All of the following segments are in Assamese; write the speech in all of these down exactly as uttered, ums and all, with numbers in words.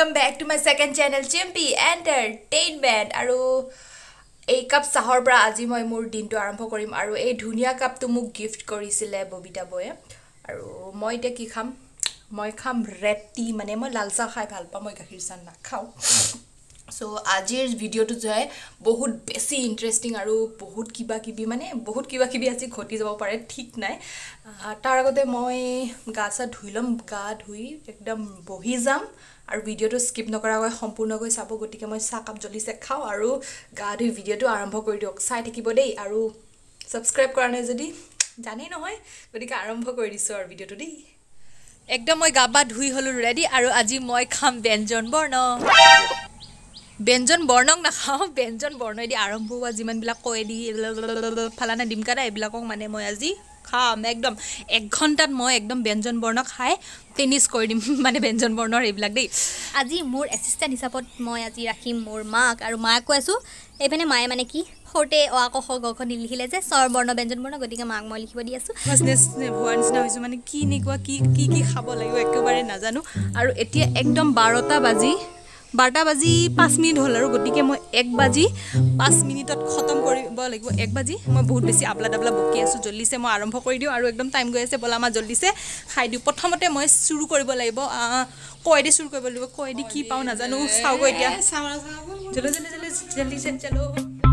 welcome back to my second channel Chimpy Entertainment. Aru ei cup sahor bra aji moi mur din to arambho korim aru ei dhunia cup to muk gift korisile bobita boye aru moi te ki kham moi kham red tea mane moi lal cha khai bhal pa moi gakhir san na khau. So ajir video to jai bahut besi interesting aru bahut kiba kibi mane bahut kiba kibi aji khoti jabo pare thik nai tar agote moi ga sa dhuilom ga dhui ekdam bohi jam aru video to skip nokara goi sampurna goi sabo gotike moi sa cup joli se khao aru ga dhui video to arambho kori diok sai thakibo dei aru subscribe kora nai jodi janei nohoy gotike arambho kori diso aru video to dei ekdam moi gaba dhui holu ready aru aji moi kham banjonborno banjonborno na khao banjonborno di arambho wa jiman bila koi di phalana dimkara ebilakok mane moi aji kham ekdom এক ঘন্টাত মই একদম banjonborno খাই ফিনিশ কৰি দিম মানে banjonborno এবিলাক দেই আজি মোৰ এসিস্ট্যান্ট হিচাপত মই আজি ৰাখিম মোৰ মাক আৰু মাক কৈছো এইফানে মায়ে মানে কি হৰতে অ আক খ গ খ লিখিলে যে স্বৰবৰ্ণ ব্যঞ্জনবৰ্ণ গতিকে মাক মই লিখিব দি আছো বিজনেস ভুৱানছ না হৈছে মানে কি নিকৱা কি কি কি খাব লাগিব একেবাৰে নাজানো আৰু এতিয়া একদম বাৰটা বাজি বাৰটা বাজি পাঁচ মিনিট হল আৰু গতিকে মই এক বাজি পাঁচ মিনিটত খতম কৰিব লাগিব এক বাজি মই বহুত বেছি আপলা ডাবলা বকি আছো জল্দিছে মই আৰম্ভ কৰি দিও আৰু একদম টাইম গৈ আছে বলা মা জল্দিছে খাই দিও প্ৰথমতে মই শুৰু কৰিব লাগিব কয়দি শুৰু কৰিব লাগিব কয়দি কি পাও নাজানো চাও গৈ এতিয়া জল্দি জল্দি জল্দি জল্দি জল্দি চলো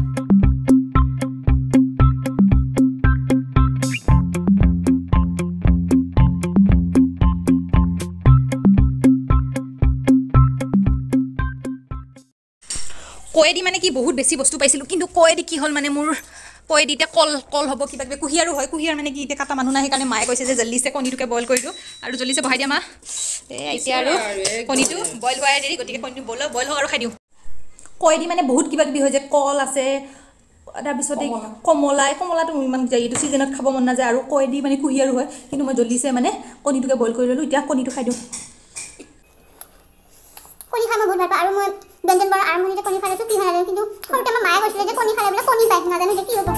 কয়দি মানে কি বহুত বেছি বস্তু পাইছিলো কিন্তু কয়দি কি হল মানে মোৰ কয়দি তে কল কল হ'ব কিবা কিবা কুহিয়াৰো হয় কুহিয়াৰ মানে কি তে কাটা মানুহ নাই সেইকাৰণে মায়ে কৈছে যে জল্দিছে কণীটোকে বইল কৰি দিও আৰু জল্দিছে বহাই দিয়া মা এ এতিয়া আৰু কণীটো বইল হোৱাই দেৰি গতিকে কণীটো বইল বইল হোৱা আৰু খাই দিও কয়দি মানে বহুত কিবা কিবি হয় যে কল আছে তাৰ পিছতে কমলাই কমলাটো ইমান যায় এইটো সিজনত খাব মন নাযায় আৰু কয়দি মানে কুহিয়াৰো হয় কিন্তু মই জল্দিছে মানে কণীটোকে বইল কৰি ললো এতিয়া কণীটো খাই দিও কণী খাই মই বহুত ভাল পাওঁ আৰু মই ব্যঞ্জনবৰ আৰম্ভণিতে কণী খাইছো কি হয় কিন্তু সৰুতে আমাৰ মায়ে কৈছিলে যে কণী খালে বোলে কণী পায় নাজানো যে কি হ'ব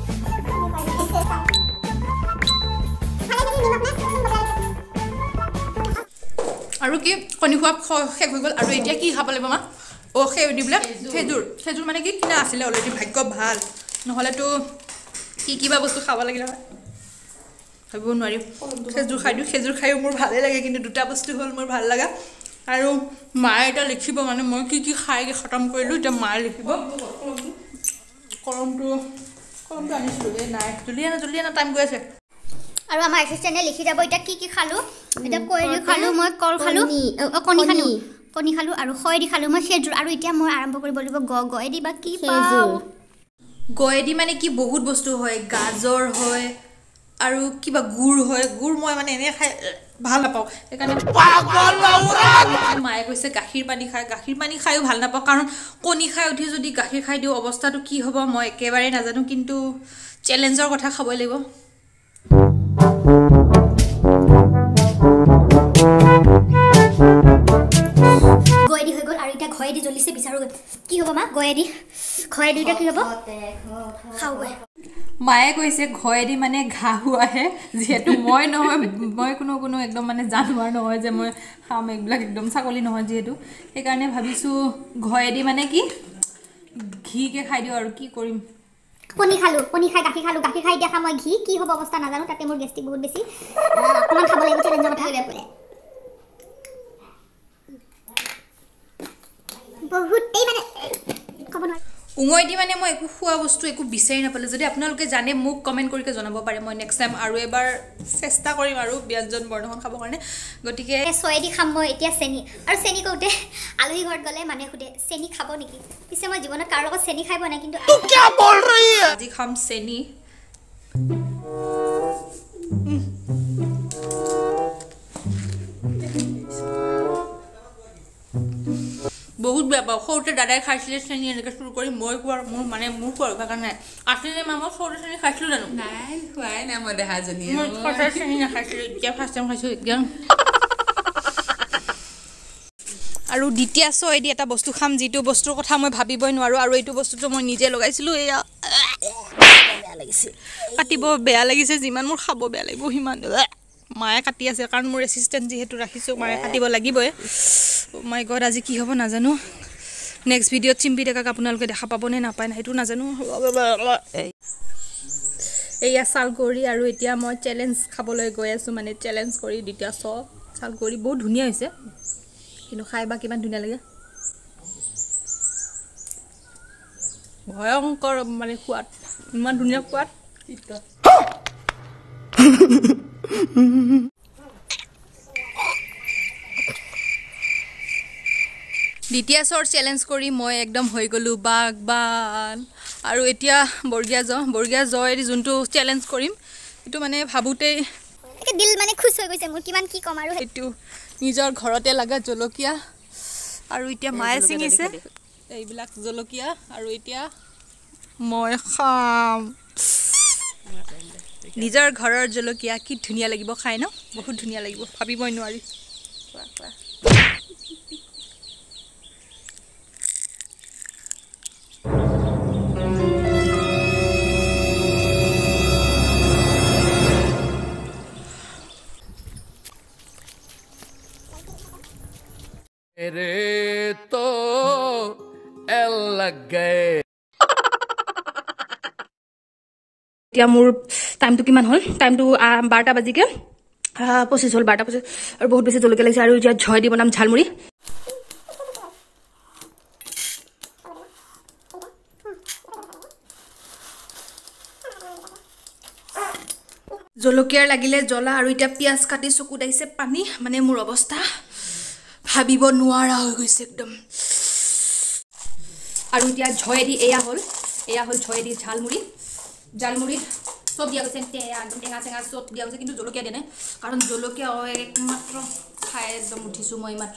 আৰু কি কণী খোৱা শেষ হৈ গ'ল আৰু এতিয়া কি খাব লাগিব মা অ খেৰ দি বোলে খেজুৰ খেজুৰ মানে কি কিনা আছিলে অলৰেডি ভাগ্য ভাল নহ'লেতো কি কিবা বস্তু খাব লাগিলে হয় খাব নোৱাৰিম খেজুৰ খাই দিওঁ খেজুৰ খায়ো মোৰ ভালেই লাগে কিন্তু দুটা বস্তু হ'ল মোৰ ভাল লগা আৰু মায়ে এটা লিখিব মানে মই কি কি খাই খতম কৰিলোঁ এতিয়া মায়ে লিখিব কলমটো কলমটো আনিছিলোঁ এই নাই জল্দি আনা জল্দি আনা টাইম গৈ আছে আৰু আমাৰ এসিস্ট্যান্টে লিখি যাব এটা কি কি খালো এটা কয়দি খালো মই কল খালো কণী খালো কণী খালো আৰু খয়দি খালো মই খেজুৰ আৰু এতিয়া মই আৰম্ভ কৰিব লাগিব গ গয়দি বা কি পাও গয়দি মানে কি বহুত বস্তু হয় গাজৰ হয় আৰু কিবা গুড় হয় গুড় মই মানে এনে খাই ভাল নাপাওঁ সেইকাৰণে মায়ে কৈছে গাখীৰ পানী খাই গাখীৰ পানী খায়ো ভাল নাপাওঁ কাৰণ কণী খাই উঠি যদি গাখীৰ খাই দিওঁ অৱস্থাটো কি হ'ব মই একেবাৰে নাজানো কিন্তু চেলেঞ্জৰ কথা খাবই লাগিব গয়দি হৈ গ'ল আৰু এতিয়া ঘয়দি জলিছে বিচাৰো কি হ'ব মা গয়দি ঘয়দি এটা কি হ'ব খাও গৈ মায়ে কৈছে ঘয়দি মানে ঘাহু আহে যিহেতু মই নহয় মই কোনো কোনো একদম মানে জানোৱাৰ নহয় যে মই খাম এইবিলাক একদম ছাগলী নহয় যিহেতু সেইকাৰণে ভাবিছোঁ ঘয়দি মানে কি ঘিকে খাই দিওঁ আৰু কি কৰিম কণী খালো কণী খাই গাখীৰ খালো গাখীৰ খাই দেখা মই ঘি কি হ'ব অৱস্থা নাজানো তাতে মোৰ গেষ্টিক বহুত বেছি অকণমান খাব লাগিব চেলেঞ্জৰ কথা হৈ পৰে বহুত এই মানে ক'ব নোৱাৰি উঙৈ দি মানে মই একো খোৱা বস্তু একো বিচাৰি নাপালোঁ যদি আপোনালোকে জানে মোক কমেণ্ট কৰি জনাব পাৰে মই নেক্সট টাইম আৰু এবাৰ চেষ্টা কৰিম আৰু ব্যঞ্জনবৰ্ণখন খাবৰ কাৰণে গতিকে ছয়দি খাম মই এতিয়া চেনি আৰু চেনি কওঁতে আলহী ঘৰত গ'লে মানে সুধে চেনি খাব নেকি পিছে মই জীৱনত কাৰো লগত চেনি খাই পোৱা নাই কিন্তু আজি খাম চেনি বহুত বেয়া পাওঁ সৰুতে দাদাই খাইছিলে চেনি এনেকৈ চুৰ কৰি মই খোৱাৰ মোৰ মানে মোৰ খোৱাৰ অভ্যাস নাই আছিলে মা মই সৰুতে চেনি খাইছিলোঁ জানো নাই খোৱাই নাই মই দেহাজনী মই সদায় চেনি নাখাইছিলোঁ এতিয়া ফাৰ্ষ্ট টাইম খাইছোঁ এতিয়া আৰু দ্বিতীয় ছয়দি এটা বস্তু খাম যিটো বস্তুৰ কথা মই ভাবিবই নোৱাৰোঁ আৰু এইটো বস্তুটো মই নিজে লগাইছিলোঁ এয়া বেয়া লাগিছে কাটিব বেয়া লাগিছে যিমান মোৰ খাব বেয়া লাগিব সিমান মায়ে কাটি আছে কাৰণ মোৰ এছিষ্টেণ্ট যিহেতু ৰাখিছোঁ মায়ে কাটিব লাগিবই মাই গড আজি কি হ'ব নাজানো নেক্সট ভিডিঅ'ত চিম্পি ডেকাক আপোনালোকে দেখা পাবনে নাপায় না সেইটো নাজানো এয়া চালকুঁৱৰী আৰু এতিয়া মই চেলেঞ্জ খাবলৈ গৈ আছোঁ মানে চেলেঞ্জ কৰি দ্বিতীয় চ চালকুঁৱৰী বহুত ধুনীয়া হৈছে কিন্তু খাই বা কিমান ধুনীয়া লাগে ভয়ংকৰ মানে সোৱাদ ইমান ধুনীয়া সোৱাদ দ্বিতীয় চৰ চেলেঞ্জ কৰি মই একদম হৈ গ'লোঁ বাগবান আৰু এতিয়া বৰ্গীয়া জ বৰ্গীয়া জয়েদি যোনটো চেলেঞ্জ কৰিম সেইটো মানে ভাবোঁতেই দিল মানে খুশ হৈ গৈছে মোৰ কিমান কি কম আৰু সেইটো নিজৰ ঘৰতে লগা জলকীয়া আৰু এতিয়া মায়ে ছিঙিছে এইবিলাক জলকীয়া আৰু এতিয়া মই খাম নিজৰ ঘৰৰ জলকীয়া কি ধুনীয়া লাগিব খাই ন বহুত ধুনীয়া লাগিব ভাবিবই নোৱাৰি रे तो एल लग गए এতিয়া মোৰ টাইমটো কিমান হ'ল টাইমটো বাৰটা বাজিকে পঁচিছ হ'ল বাৰটা পঁচিছ আৰু বহুত বেছি জলকীয়া লাগিছে আৰু এতিয়া ঝয় দি বনাম ঝালমুড়ি জলকীয়াৰ লাগিলে জ্বলা আৰু এতিয়া পিঁয়াজ কাটি চকুত আহিছে পানী মানে মোৰ অৱস্থা ভাবিব নোৱাৰা হৈ গৈছে একদম আৰু এতিয়া ঝয়েদি এয়া হ'ল এয়া হ'ল ঝয়েদি ঝালমুড়ি জালমুড়িত চব দিয়া গৈছে একদম টেঙা চেঙা চব দিয়া গৈছে কিন্তু জলকীয়া দিয়া নাই কাৰণ জলকীয়া একমাত্ৰ খাই একদম উঠিছোঁ মই মাত্ৰ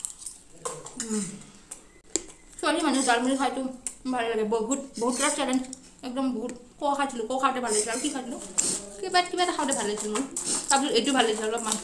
ছোৱালী মানুহ জালমুড়ি খাইতো ভাল লাগে বহুত বহুত কেইটা চেলেঞ্জ একদম বহুত ক খাইছিলোঁ ক খাওঁতে ভাল লাগিছিল আৰু কি খাইছিলোঁ কিবা কিবা এটা খাওঁতে ভাল লাগিছিল মোৰ তাৰপিছত এইটো ভাল লাগিছিল অলপমান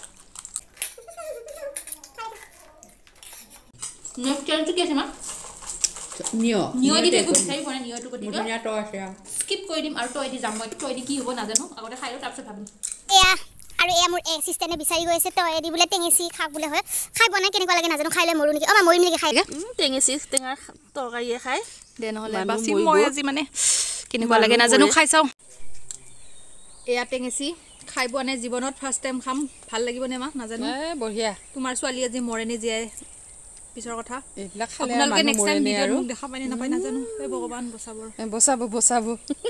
নেক্সট চেলেঞ্জটো কি আছে মা নিয় নিয় দি একো বিচাৰি পোৱা নাই নিয়টো গতিকে ধুনীয়া তই আছে স্কিপ কৰি দিম আৰু তই দি যাম মই তই দি কি হ'ব নাজানো আগতে খাই লওঁ তাৰপিছত ভাবিম এয়া আৰু এয়া মোৰ এছিষ্টেণ্টে বিচাৰি গৈছে তই এদি বোলে টেঙেচি খাক বোলে হয় খাই বনাই কেনেকুৱা লাগে নাজানো খাইলে মৰো নেকি অ মৰিম নেকি খাই টেঙেচি টেঙাৰ তৰকাৰীয়ে খাই দে নহ'লে বাচি মই আজি মানে কেনেকুৱা লাগে নাজানো খাই চাওঁ এয়া টেঙেচি খাই পোৱা নাই জীৱনত ফাৰ্ষ্ট টাইম খাম ভাল লাগিবনে মা নাজানো বঢ়িয়া তোমাৰ ছোৱালী আজি মৰেনে জীয়াই পিছৰ কথা এইবিলাক খালে আপোনালোকে মানুহ নেক্সট টাইম মৰেনে ভিডিঅ'ত আৰু মোক দেখা পাইনে নাপায় নাজানো এই ভগৱান বচাব বচাব বচাব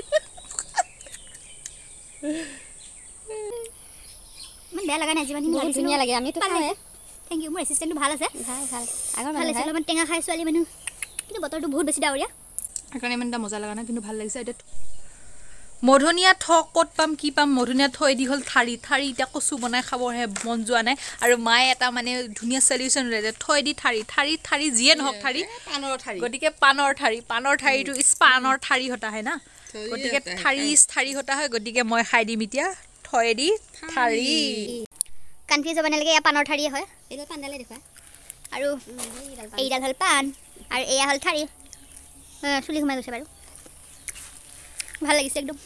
ইমান বেয়া লগা নাই যিমানখিনি লাগিছে ধুনীয়া লাগে আমিতো খাওঁহে থেংক ইউ মোৰ এছিষ্টেণ্টটো ভাল আছে ভাল ভাল আগৰ ভাল লাগিছিল অলপমান টেঙা খাই ছোৱালী মানুহ কিন্তু বতৰটো বহুত বেছি ডাৱৰীয়া সেইকাৰণে ইমান এটা মজা লগা নাই কিন্তু ভাল লাগিছে এতিয়া মধুনীয়া থ ক'ত পাম কি পাম মধুনীয়া থৈ দি হ'ল ঠাৰি ঠাৰি এতিয়া কচু বনাই খাবহে মন যোৱা নাই আৰু মায়ে এটা মানে ধুনীয়া চলিউশ্যন ওলাইছে থৈ দি ঠাৰি ঠাৰি ঠাৰি যিয়ে নহওক ঠাৰি পানৰ ঠাৰি গতিকে পানৰ ঠাৰি পানৰ ঠাৰিটো ইচ পানৰ ঠাৰি হতা হয় না গতিকে ঠাৰি ইচ ঠাৰি হতা হয় গতিকে মই খাই দিম এতিয়া থৈ দি ঠাৰি কনফিউজ হ'ব নালাগে এয়া পানৰ ঠাৰিয়ে হয় এইডাল পাণডালে দেখুৱা আৰু এইডাল হ'ল পাণ আৰু এয়া হ'ল ঠাৰি চুলি সোমাই গৈছে বাৰু ভাল লাগিছে একদম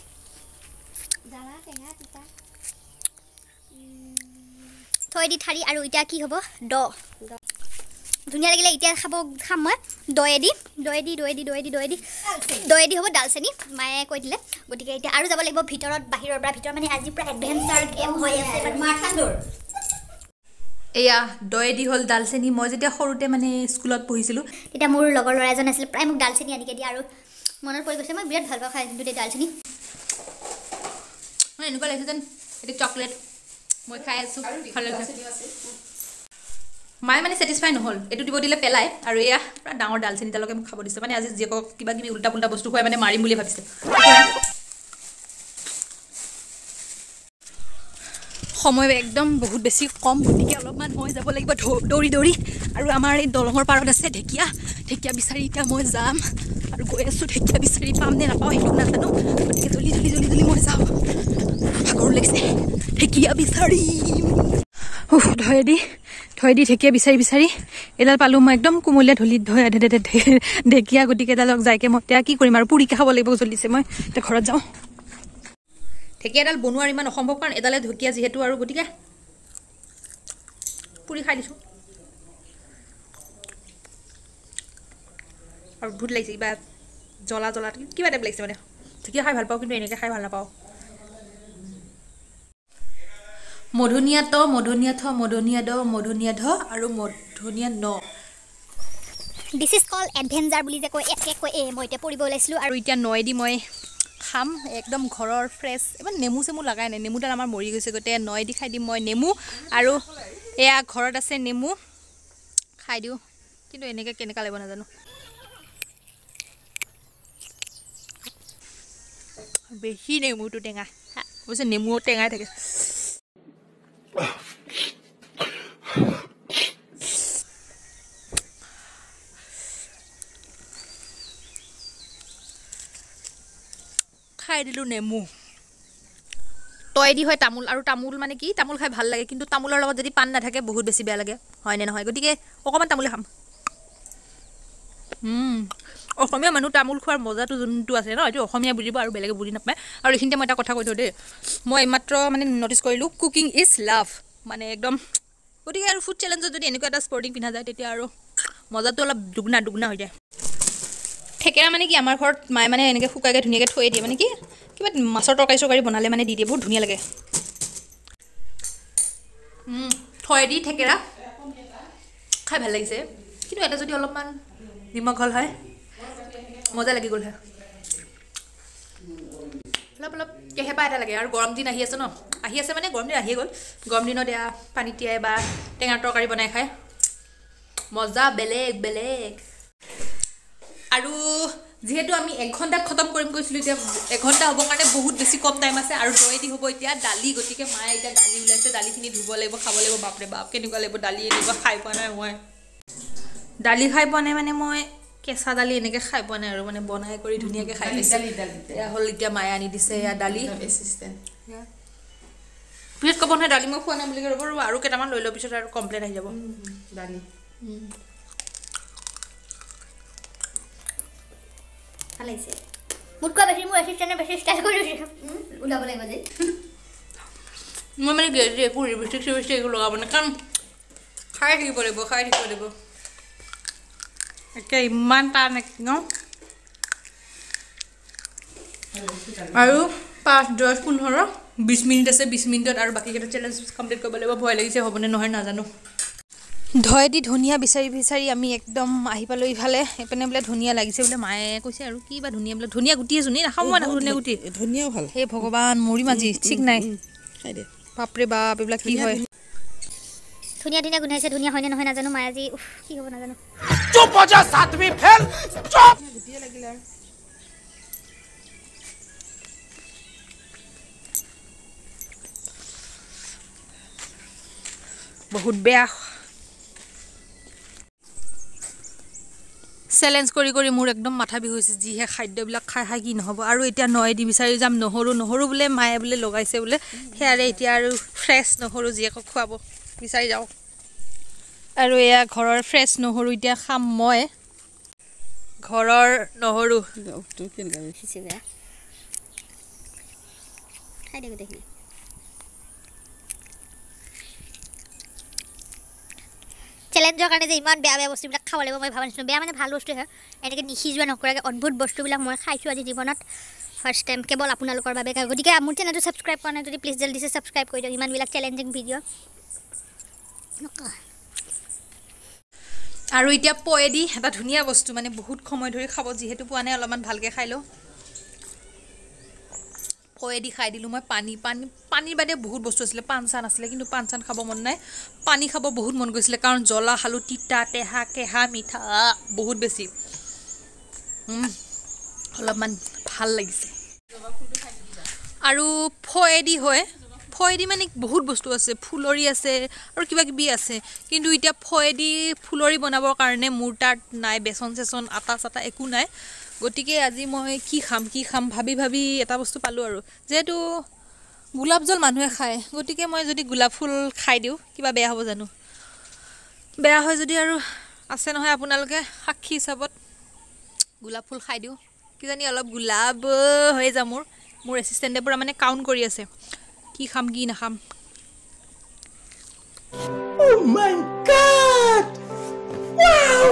থৈ দি ঠাৰি আৰু এতিয়া কি হ'ব দ ধুনীয়া লাগিলে এতিয়া খাব খাম মই দয়েদি দয়েদি দয়েদি দয়েদি দয়েদি দয়েদি হ'ব ডালচেনি মায়ে কৈ দিলে গতিকে এতিয়া আৰু যাব লাগিব ভিতৰত বাহিৰৰ পৰা ভিতৰত মানে আজি পুৰা এডভেঞ্চাৰ গেম হৈ আছে এয়া দয়েদি হ'ল ডালচেনি মই যেতিয়া সৰুতে মানে স্কুলত পঢ়িছিলোঁ তেতিয়া মোৰ লগৰ ল'ৰা এজন আছিল প্ৰায় মোক ডালচেনি আনিকে দিয়ে আৰু মনত পৰি গৈছে মই বিৰাট ভাল পাওঁ খাই কিন্তু এতিয়া ডালচেনি মই এনেকুৱা লাগিছে যেন এইটো চকলেট মই খাই আছোঁ ভাল লাগিছে মায়ে মানে ছেটিছফাই নহ'ল এইটো দিব দিলে পেলাই আৰু এয়া পূৰা ডাঙৰ ডালচেনিডালকে মোক খাব দিছে মানে আজি জীয়েকক কিবা কিবি উল্টা পুল্টা বস্তু খুৱাই মানে মাৰিম বুলি ভাবিছে সময় একদম বহুত বেছি কম গতিকে অলপমান মই যাব লাগিব দৌৰি দৌৰি আৰু আমাৰ এই দলঙৰ পাৰত আছে ঢেকীয়া ঢেকীয়া বিচাৰি এতিয়া মই যাম আৰু গৈ আছোঁ ঢেকীয়া বিচাৰি পাম নে নাপাওঁ সেইটো নাজানো গতিকে জলদি জলদি জলদি জলদি মই যাওঁ ভাগৰ লাগিছে ঢেকীয়া বিচাৰিম ধৰে দি ধৰে দি ঢেকীয়া বিচাৰি বিচাৰি এডাল পালোঁ মই একদম কোমলীয়া ধূলিত ধৈ ঢেকীয়া গতিকে এডালক যাইকে মই এতিয়া কি কৰিম আৰু পুৰিকে খাব লাগিব জল্দিছে মই এতিয়া ঘৰত যাওঁ ঢেকীয়াডাল বনোৱাৰ ইমান অসম্ভৱ কাৰণ এডালে ঢেকীয়া যিহেতু আৰু গতিকে পুৰি খাই দিছোঁ আৰু ভূত লাগিছে কিবা জ্বলা জ্বলা কিবা টাইপ লাগিছে মানে ঢেকীয়া খাই ভাল পাওঁ কিন্তু এনেকৈ খাই ভাল নাপাওঁ মধুনিয়া ত মধুনিয়া থ মধুনিয়া দ মধুনিয়া ধ আৰু মধুনিয়া ন দিছ ইজ কল এডভেঞ্চাৰ বুলি যে কয় এক এক কৈ এই মই এতিয়া পঢ়িব ওলাইছিলোঁ আৰু আৰু এতিয়া নয়েদি মই খাম একদম ঘৰৰ ফ্ৰেছ ইমান নেমু চেমু লগাই নাই নেমুডাল আমাৰ মৰি গৈছে গতিকে নয়েদি খাই দিম মই নেমু আৰু এয়া ঘৰত আছে নেমু খাই দিওঁ কিন্তু এনেকৈ কেনেকুৱা লাগিব নাজানো বেছি নেমুটো টেঙা অৱশ্যে নেমু টেঙাই থাকে খাই দিলোঁ নেমু তয়েদি হয় তামোল আৰু তামোল মানে কি তামোল খাই ভাল লাগে কিন্তু তামোলৰ লগত যদি পাণ নাথাকে বহুত বেছি বেয়া লাগে হয়নে নহয় গতিকে অকণমান তামোলে খাম অসমীয়া মানুহ তামোল খোৱাৰ মজাটো যোনটো আছে ন এইটো অসমীয়া বুজিব আৰু বেলেগে বুজি নাপায় আৰু এইখিনিতে মই এটা কথা কৈ থওঁ দেই মই এইমাত্ৰ মানে ন'টিছ কৰিলোঁ কুকিং ইজ লাভ মানে একদম গতিকে আৰু ফুড চেলেঞ্জত যদি এনেকুৱা এটা স্পৰ্টিং পিন্ধা যায় তেতিয়া আৰু মজাটো অলপ দুগুণা দুগুণা হৈ যায় থেকেৰা মানে কি আমাৰ ঘৰত মায়ে মানে এনেকৈ শুকাইকৈ ধুনীয়াকৈ থৈ দিয়ে মানে কি কিবা মাছৰ তৰকাৰী চৰকাৰী বনালে মানে দি দিয়ে বহুত ধুনীয়া লাগে থৈ দি থেকেৰা খাই ভাল লাগিছে কিন্তু এটা যদি অলপমান নিমখ হ'ল হয় মজা লাগি গ'ল হয় অলপ অলপ কেহেপা এটা লাগে আৰু গৰম দিন আহি আছে ন আহি আছে মানে গৰম দিন আহিয়ে গ'ল গৰম দিনত এয়া পানী তিয়াই বা টেঙাৰ তৰকাৰী বনাই খাই মজা বেলেগ বেলেগ আৰু যিহেতু আমি এক ঘণ্টাত খতম কৰিম কৈছিলোঁ এতিয়া এঘণ্টা হ'বৰ কাৰণে বহুত বেছি কম টাইম আছে আৰু দৈদি হ'ব এতিয়া দালি গতিকে মায়ে এতিয়া দালি ওলাইছে দালিখিনি ধুব লাগিব খাব লাগিব বাপৰে বাপ কেনেকুৱা লাগিব দালি এনেকুৱা খাই পোৱা নাই মই দালি খাই পোৱা নাই মানে মই কেঁচা দালি এনেকৈ খাই পোৱা নাই আৰু মানে বনাই কৰি ধুনীয়াকৈ খাই পাইছে এয়া হ'ল এতিয়া মায়ে আনি দিছে এয়া দালি পিছত ক'ব নহয় দালি মই খোৱা নাই বুলি ৰ'ব ৰ'ব আৰু কেইটামান লৈ লওঁ পিছত আৰু কমপ্লেইন আহি যাব দালি ভাল লাগিছে মোতকৈ বেছি মোৰ এচিষ্টেণ্টে বেছি ষ্টাইল কৰি ওলাব লাগিব যে মই মানে একো লিপষ্টিক চিপষ্টিক একো লগাব নাই কাৰণ খাই থাকিব লাগিব খাই থাকিব লাগিব একে ইমান টান ন আৰু পাঁচ দহ পোন্ধৰ বিছ মিনিট আছে বিছ মিনিটত আৰু বাকীকেইটা চেলেঞ্জ কমপ্লিট কৰিব লাগিব ভয় লাগিছে হ'বনে নহয় নাজানো ধয়েদি ধনিয়া বিচাৰি বিচাৰি আমি একদম আহি পালোঁ ইফালে এইপিনে বোলে ধনিয়া লাগিছে বোলে মায়ে কৈছে আৰু কি বা ধনিয়া বোলে ধনিয়া গুটি এজনী নাখাওঁ মই ধনিয়া গুটি ধনিয়াও ভাল হে ভগৱান মৰিম আজি ঠিক নাই খাই দে বাপৰে বাপ এইবিলাক কি হয় ধুনীয়া ধুনীয়া গোন্ধাইছে ধুনীয়া হয়নে নহয় নাজানো মায়ে আজি উফ কি হ'ব নাজানো চুপ হৈ যা সাতवीं ফেল চুপ গুটিয়ে লাগিলে আৰু বহুত বেয়া চেলেঞ্জ কৰি কৰি মোৰ একদম মাথা বিষ হৈছে যিহে খাদ্যবিলাক খাই খাই কি নহ'ব আৰু এতিয়া নয়েদি বিচাৰি যাম নহৰু নহৰু বোলে মায়ে বোলে লগাইছে বোলে সেয়াৰে এতিয়া আৰু ফ্ৰেছ নহৰু জীয়েকক খুৱাব বিচাৰি যাওঁ আৰু এয়া ঘৰৰ ফ্ৰেছ নহৰু এতিয়া খাম মই ঘৰৰ নহৰু খাই দে গোটেইখিনি চেলেঞ্জৰ কাৰণে যে ইমান বেয়া বেয়া বস্তুবিলাক খাব লাগিব মই ভাবা নাছিলোঁ বেয়া মানে ভাল বস্তু হয় এনেকৈ নিসিজোৱা নকৰাকৈ অদ্ভুত বস্তুবিলাক মই খাইছোঁ আজি জীৱনত ফাৰ্ষ্ট টাইম কেৱল আপোনালোকৰ বাবে গতিকে মোৰ চেনেলটো ছাবস্ক্ৰাইব কৰা নাই যদি প্লিজ জল্দিছে ছাবস্ক্ৰাইব কৰি দিয়ক ইমানবিলাক চেলেঞ্জিং ভিডিঅ' আৰু এতিয়া পয়েদি এটা ধুনীয়া বস্তু মানে বহুত সময় ধৰি খাব যিহেতু পোৱা নাই অলপমান ভালকৈ খাই লওঁ পয়েদি খাই দিলোঁ মই পানী পানী পানীৰ বাদে বহুত বস্তু আছিলে পাণ চান আছিলে কিন্তু পাণ চান খাব মন নাই পানী খাব বহুত মন গৈছিলে কাৰণ জ্বলা খালোঁ তিতা টেহা কেহা মিঠা বহুত বেছি অলপমান ভাল লাগিছে আৰু ফয়েদি হয় ফয়েদি মানে বহুত বস্তু আছে ফুলৰি আছে আৰু কিবা কিবি আছে কিন্তু এতিয়া ফয়েদি ফুলৰি বনাবৰ কাৰণে মোৰ তাত নাই বেচন চেচন আটা চাটা একো নাই গতিকে আজি মই কি খাম কি খাম ভাবি ভাবি এটা বস্তু পালোঁ আৰু যিহেতু গোলাপ জল মানুহে খায় গতিকে মই যদি গোলাপ ফুল খাই দিওঁ কিবা বেয়া হ'ব জানো বেয়া হয় যদি আৰু আছে নহয় আপোনালোকে সাক্ষী হিচাপত গোলাপ ফুল খাই দিওঁ কিজানি অলপ গোলাপ হৈ যাম মোৰ মোৰ এছিষ্টেণ্টে পুৰা মানে কাউণ্ট কৰি আছে কি খাম কি নাখাম Oh my god! Wow!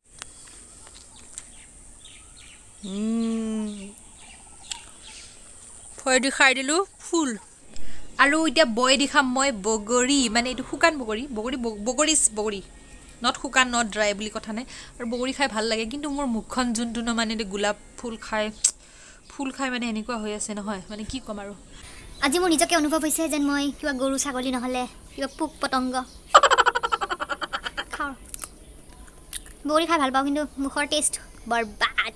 ফয় দি খাই দিলোঁ ফুল আৰু এতিয়া বয় দি খাম মই বগৰী মানে এইটো শুকান বগৰী বগৰী বগৰী বগৰী নট শুকান নট ড্ৰাই বুলি কথা নাই আৰু বগৰী খাই ভাল লাগে কিন্তু মোৰ মুখখন যোনটো ন মানে গোলাপ ফুল খাই ফুল খাই মানে এনেকুৱা হৈ আছে নহয় মানে কি ক'ম আৰু আজি মোৰ নিজকে অনুভৱ হৈছে যেন মই কিবা গৰু ছাগলী নহ'লে কিবা পোক পতংগ খাওঁ বগৰী খাই ভাল পাওঁ কিন্তু মুখৰ টেষ্ট বৰবাদ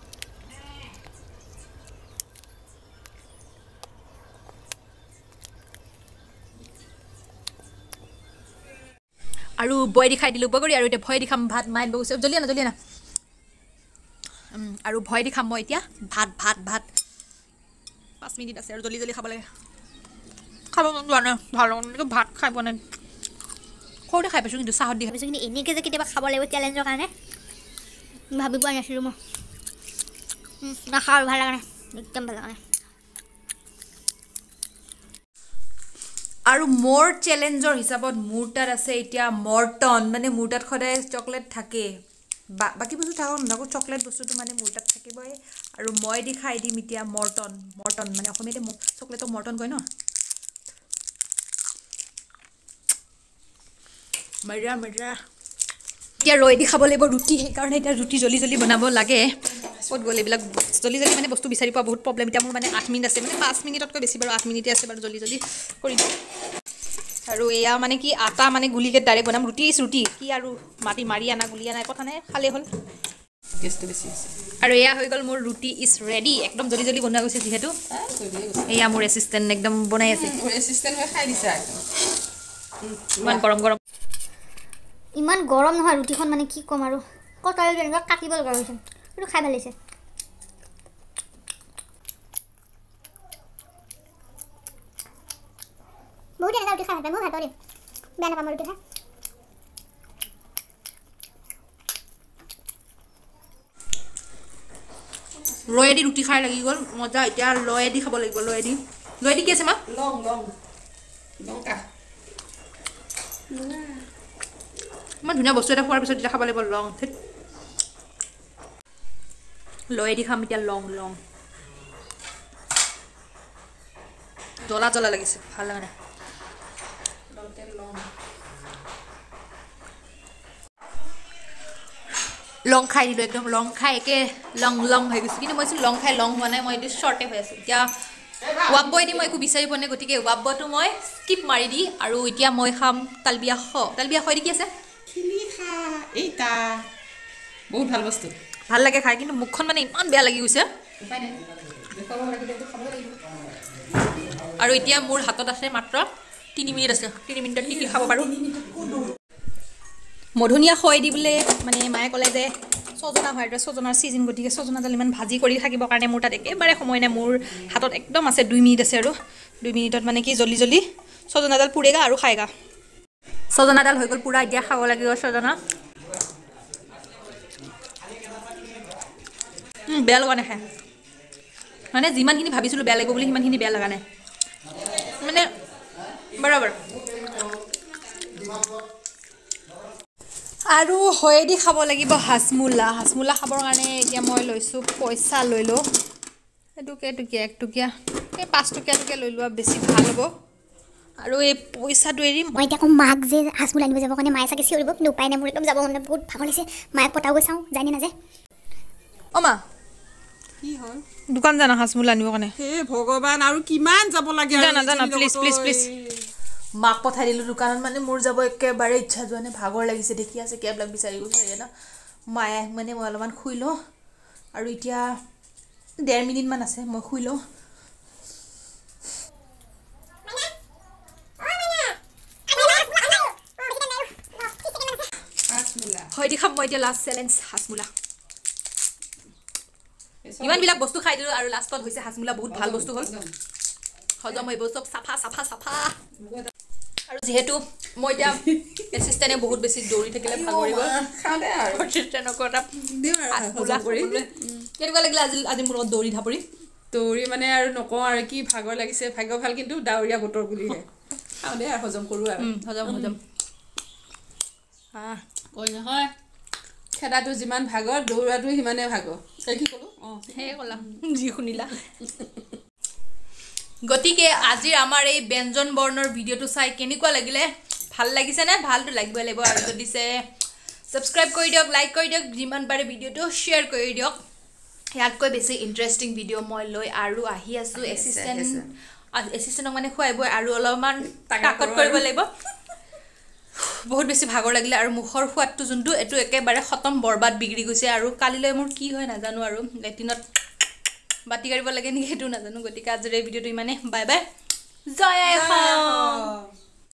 আৰু বয় দি খাই দিলোঁ বগৰী আৰু এতিয়া ভয় দি খাম ভাত মাই বগৈছে জলিয়া না জলিয়া না আৰু ভয় দি খাম মই এতিয়া ভাত ভাত ভাত পাঁচ মিনিট আছে আৰু জলদি জলদি খাব লাগে খাব মন যোৱা নাই ভাল লগা ভাত খাই পোৱা নাই সৰুতে খাই পাইছোঁ কিন্তু চাহত দি ভাবিছোঁ কিন্তু এনেকৈ যে কেতিয়াবা খাব লাগিব চেলেঞ্জৰ কাৰণে ভাবি পোৱা নাছিলোঁ মই নাখাওঁ আৰু ভাল লগা নাই একদম ভাল লগা নাই আৰু মোৰ চেলেঞ্জৰ হিচাপত মোৰ তাত আছে এতিয়া মৰ্টন মানে মোৰ তাত সদায় চকলেট থাকে বাকী বস্তু থাকক নাথাকক চকলেট বস্তুটো মানে মোৰ তাত থাকিবই আৰু মই দি খাই দিম এতিয়া মৰ্টন মৰ্টন মানে অসমীয়াতে চকলেটক মৰ্টন কয় ন মজা মজা এতিয়া ৰৈ দি খাব লাগিব ৰুটি সেইকাৰণে এতিয়া ৰুটি জল্দি জল্দি বনাব লাগে ক'ত গ'ল এইবিলাক জল্দি জল্দি মানে বস্তু বিচাৰি পোৱা বহুত প্ৰব্লেম এতিয়া মোৰ মানে আঠ মিনিট আছে মানে পাঁচ মিনিটতকৈ বেছি বাৰু আঠ মিনিটে আছে বাৰু জল্দি জল্দি কৰি দিওঁ আৰু এয়া মানে কি আটা মানে গুলিকে ডাইৰেক্ট বনাম ৰুটি ইজ ৰুটি কি আৰু মাটি মাৰি আনা গুলি আনা কথা নাই খালেই হ'ল গেছটো বেছি আছে আৰু এয়া হৈ গ'ল মোৰ ৰুটি ইজ ৰেডি একদম জল্দি জল্দি বনোৱা গৈছে যিহেতু এয়া মোৰ এছিষ্টেণ্ট একদম বনাই আছে মোৰ এছিষ্টেণ্ট হৈ খাই দিছে ইমান গৰম গৰম ইমান গৰম নহয় ৰুটিখন মানে কি ক'ম আৰু কটাৰী তেনেকুৱা কাটিব লগা হৈছে কিন্তু খাই ভাল লাগিছে বহুত এনেকুৱা ৰুটি খাই ভাল পায় মই ভাল পাওঁ দেই বেয়া নাপাওঁ মই ৰুটি খাই লয়েদি ৰুটি খাই লাগি গ'ল মজা এতিয়া লয়েদি খাব লাগিব লয়েদি লয়েদি কি আছে মা লং লং লংকা ইমান ধুনীয়া বস্তু এটা খোৱাৰ পিছত এতিয়া খাব লাগিব লং লয়েদি খাম এতিয়া লং লং জ্বলা জ্বলা লাগিছে ভাল লগা নাই লং খাই দিলোঁ একদম লং খাই একে লং লং হৈ গৈছে কিন্তু মই লং খাই লং হোৱা নাই মই এইটো শ্বৰ্টে হৈ আছোঁ এতিয়া ৱাব্বইদি মই একো বিচাৰি পোৱা নাই গতিকে ৱাব্বটো মই স্কিপ মাৰি দি আৰু এতিয়া মই খাম তালবিয়া খ তালবিয়া খদি কি আছে খিলিখা এইটা বহুত ভাল বস্তু ভাল লাগে খাই কিন্তু মুখখন মানে ইমান বেয়া লাগি গৈছে আৰু এতিয়া মোৰ হাতত আছে মাত্ৰ তিনি মিনিট আছে তিনি মিনিটত কি কি খাব পাৰোঁ মধুনীয়া খয় দি বোলে মানে মায়ে ক'লে যে ছজনা হয় ছজনাৰ ছিজন গতিকে ছজনাডাল ইমান ভাজি কৰি থাকিবৰ কাৰণে মোৰ তাত একেবাৰে সময় নাই মোৰ হাতত একদম আছে দুই মিনিট আছে আৰু দুই মিনিটত মানে কি জল্দি জল্দি ছজনাডাল পুৰেগা আৰু খাইগা ছজনাডাল হৈ গ'ল পুৰা এতিয়া খাব লাগিব ছজনা বেয়া লগা নাই খাই মানে যিমানখিনি ভাবিছিলোঁ বেয়া লাগিব বুলি সিমানখিনি বেয়া লগা নাই মানে বৰাবৰ আৰু হয়েদি খাব লাগিব হাজমোলা হাজমোলা খাবৰ কাৰণে এতিয়া মই লৈছোঁ পইচা লৈ লওঁ এটুকীয়া এটুকীয়া একটকীয়া এই পাঁচটকীয়াটোকে লৈ লোৱা বেছি ভাল হ'ব আৰু এই পইচাটো এৰিম মই এতিয়া আকৌ মাক যে হাজমোলা আনিব যাবৰ কাৰণে মায়ে চাগে চিঞৰিব কিন্তু উপায় নাই মোৰ একদম যাব মন বহুত ভাগৰ লাগিছে মায়ে পতাও গৈ চাওঁ যায় নে নাযায় অ' মা কি হ'ল দোকান জানা হাজমোলা আনিবৰ কাৰণে হে ভগৱান আৰু কিমান যাব লাগে জানা জানা প্লিজ প্লিজ প্লিজ মাক পঠাই দিলোঁ দোকানত মানে মোৰ যাব একেবাৰে ইচ্ছা যোৱা নাই ভাগৰ লাগিছে দেখি আছে কেববিলাক বিচাৰি গৈছে ন মায়ে মানে মই অলপমান শুই লওঁ আৰু এতিয়া ডেৰ মিনিটমান আছে মই শুই লওঁ হয় দি খাম মই এতিয়া লাষ্ট চেলেঞ্জ হাজমোলা ইমানবিলাক বস্তু খাই দিলোঁ আৰু লাষ্টত হৈছে হাজমোলা বহুত ভাল বস্তু হ'ল হজম হৈ চব চাফা চাফা চাফা আৰু যিহেতু মই এতিয়া এছিষ্টেণ্টে বহুত বেছি দৌৰি থাকিলে ভাগৰিব এছিষ্টেণ্টক এটা কেনেকুৱা লাগিলে আজি আজি মোৰ লগত দৌৰি ধাপৰি দৌৰি মানে আৰু নকওঁ আৰু কি ভাগৰ লাগিছে ভাগ্য ভাল কিন্তু ডাৱৰীয়া বতৰ বুলিহে খাওঁ দে আৰু হজম কৰোঁ আৰু হজম হজম কৈ নহয় খেদাটো যিমান ভাগৰ দৌৰাটো সিমানে ভাগৰ এই কি ক'লোঁ অঁ সেয়ে ক'লা যি শুনিলা গতিকে আজিৰ আমাৰ এই ব্যঞ্জন বৰ্ণৰ ভিডিঅ'টো চাই কেনেকুৱা লাগিলে ভাল লাগিছে নে ভালটো লাগিবই লাগিব আৰু যদি দিছে ছাবস্ক্ৰাইব কৰি দিয়ক লাইক কৰি দিয়ক যিমান পাৰে ভিডিঅ'টো শ্বেয়াৰ কৰি দিয়ক ইয়াতকৈ বেছি ইণ্টাৰেষ্টিং ভিডিঅ' মই লৈ আৰু আহি আছোঁ এছিষ্টেণ্ট এছিষ্টেণ্টক মানে খুৱাইবই আৰু অলপমান তাকত কৰিব লাগিব বহুত বেছি ভাগৰ লাগিলে আৰু মুখৰ সোৱাদটো যোনটো এইটো একেবাৰে খতম বৰবাদ বিগড়ি গৈছে আৰু কালিলৈ মোৰ কি হয় নাজানো আৰু লেটিনত বাতি কাঢ়িব লাগে নেকি সেইটো নাজানো গতিকে আজিৰ এই ভিডিঅ'টো ইমানে বাই বাই জয় আই অসম